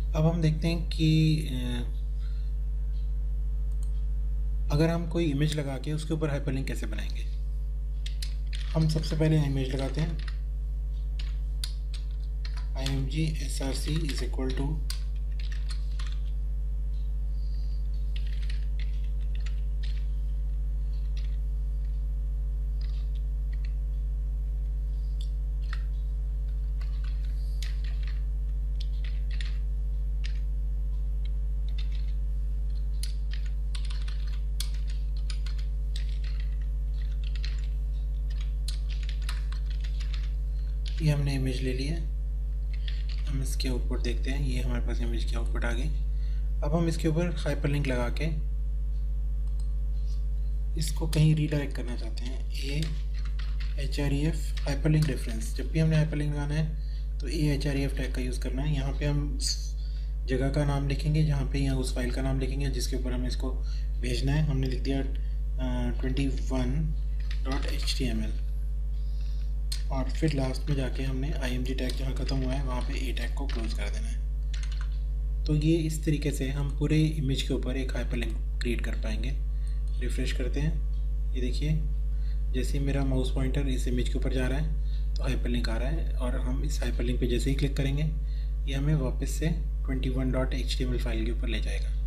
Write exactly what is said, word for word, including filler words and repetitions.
अब हम देखते हैं कि अगर हम कोई इमेज लगा के उसके ऊपर हाइपरलिंक कैसे बनाएंगे। हम सबसे पहले इमेज लगाते हैं, I M G S R C is equal to ये हमने इमेज ले ली है। हम इसके आउटपुट देखते हैं, ये हमारे पास इमेज की आउटपुट आ गई। अब हम इसके ऊपर हाइपरलिंक लगा के इसको कहीं रीडायरेक्ट करना चाहते हैं। A H R E F hyperlink reference, जब भी हमने हाइपरलिंक लगाना है तो A H R E F tag का यूज़ करना है। यहाँ पे हम जगह का नाम लिखेंगे, जहाँ पे यहाँ उस फाइल का नाम लिखेंगे जिसके ऊपर हमें इसको भेजना है। हमने लिख दिया twenty one dot H T M L, और फिर लास्ट में जाके हमने आई एम जी टैग जहाँ ख़त्म हुआ है वहाँ पे ए टैग को क्लोज कर देना है। तो ये इस तरीके से हम पूरे इमेज के ऊपर एक हाइपरलिंक क्रिएट कर पाएंगे। रिफ़्रेश करते हैं, ये देखिए जैसे ही मेरा माउस पॉइंटर इस इमेज के ऊपर जा रहा है तो हाइपरलिंक आ रहा है, और हम इस हाइपरलिंक पे जैसे ही क्लिक करेंगे ये हमें वापस से twenty one dot H T M L file के ऊपर ले जाएगा।